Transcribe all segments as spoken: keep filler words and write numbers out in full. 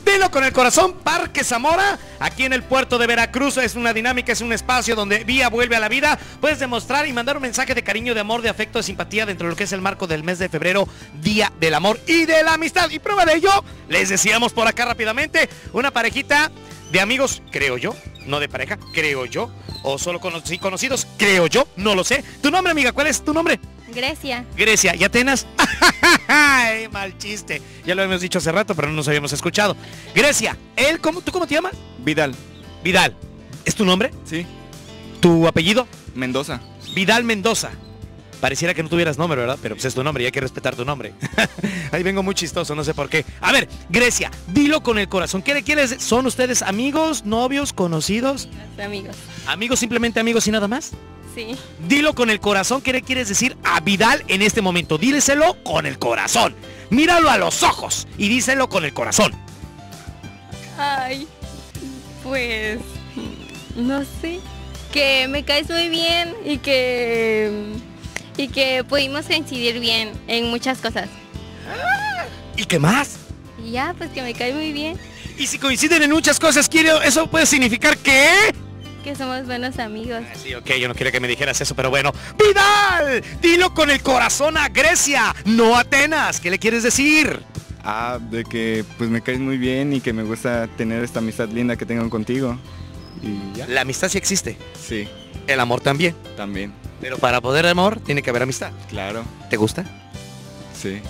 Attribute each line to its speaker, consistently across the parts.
Speaker 1: Dilo con el corazón, Parque Zamora, aquí en el puerto de Veracruz. Es una dinámica, es un espacio donde Vía vuelve a la vida. Puedes demostrar y mandar un mensaje de cariño, de amor, de afecto, de simpatía dentro de lo que es el marco del mes de febrero, Día del Amor y de la Amistad. Y prueba de ello, les decíamos por acá rápidamente, una parejita de amigos, creo yo, no de pareja, creo yo, o solo cono conocidos, creo yo, no lo sé. ¿Tu nombre, amiga? ¿Cuál es tu nombre?
Speaker 2: Grecia.
Speaker 1: Grecia. ¿Y Atenas? ¡Ay, mal chiste! Ya lo habíamos dicho hace rato, pero no nos habíamos escuchado. Grecia, ¿él cómo, ¿tú cómo te llamas?
Speaker 3: Vidal.
Speaker 1: Vidal. ¿Es tu nombre?
Speaker 3: Sí.
Speaker 1: ¿Tu apellido?
Speaker 3: Mendoza.
Speaker 1: Vidal Mendoza. Pareciera que no tuvieras nombre, ¿verdad? Pero pues es tu nombre y hay que respetar tu nombre. Ahí vengo muy chistoso, no sé por qué. A ver, Grecia, dilo con el corazón. ¿Qué le quieres? ¿Son ustedes amigos, novios, conocidos?
Speaker 2: Amigos.
Speaker 1: ¿Amigos, simplemente amigos y nada más?
Speaker 2: Sí.
Speaker 1: Dilo con el corazón. ¿Qué le quieres decir a Vidal en este momento? Díleselo con el corazón. Míralo a los ojos y díselo con el corazón.
Speaker 2: Ay, pues... no sé. Que me caes muy bien y que... y que pudimos coincidir bien en muchas cosas.
Speaker 1: ¿Y qué más?
Speaker 2: Y ya, pues que me cae muy bien.
Speaker 1: Y si coinciden en muchas cosas, quiero, ¿eso puede significar que...?
Speaker 2: Que somos buenos amigos.
Speaker 1: Ah, sí, ok, yo no quería que me dijeras eso, pero bueno. ¡Vidal! Dilo con el corazón a Grecia, no a Atenas. ¿Qué le quieres decir?
Speaker 3: Ah, de que pues me caes muy bien y que me gusta tener esta amistad linda que tengo contigo. Y ya.
Speaker 1: La amistad sí existe.
Speaker 3: Sí,
Speaker 1: El amor también.
Speaker 3: también.
Speaker 1: Pero para poder amor, tiene que haber amistad.
Speaker 3: Claro.
Speaker 1: ¿Te gusta?
Speaker 3: Sí.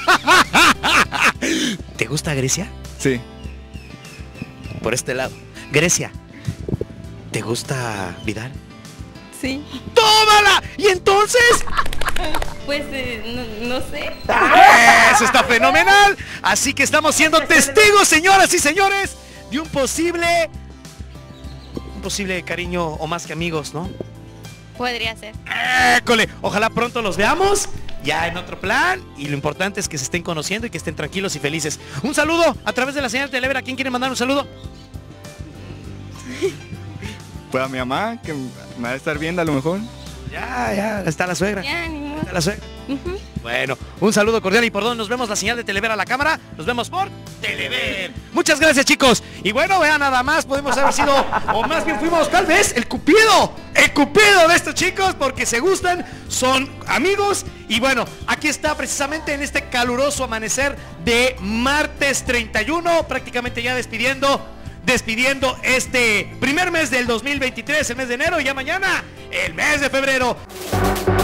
Speaker 1: ¿Te gusta Grecia?
Speaker 3: Sí.
Speaker 1: Por este lado. Grecia, ¿te gusta Vidal?
Speaker 2: Sí.
Speaker 1: ¡Tómala! ¿Y entonces?
Speaker 2: Pues eh, no, no sé.
Speaker 1: Eso está fenomenal. Así que estamos siendo testigos, señoras y señores, de un posible... un posible cariño o más que amigos, ¿no?
Speaker 2: Podría ser.
Speaker 1: ¡École! Ojalá pronto los veamos ya en otro plan. Y lo importante es que se estén conociendo y que estén tranquilos y felices. Un saludo a través de la señal Televera. ¿Quién quiere mandar un saludo?
Speaker 3: Pues a mi mamá, que me va a estar viendo a lo mejor.
Speaker 1: Ya, ya, está la suegra.
Speaker 2: Ya, ni modo.
Speaker 1: Está la suegra.
Speaker 2: Ujú.
Speaker 1: Bueno, un saludo cordial y por dónde nos vemos la señal de Telever a la cámara. Nos vemos por Telever. Muchas gracias, chicos. Y bueno, vean, nada más podemos haber sido, o más bien fuimos tal vez el cupido, el cupido de estos chicos, porque se gustan, son amigos. Y bueno, aquí está precisamente en este caluroso amanecer de martes treinta y uno, prácticamente ya despidiendo despidiendo este primer mes del dos mil veintitrés, el mes de enero, y ya mañana el mes de febrero.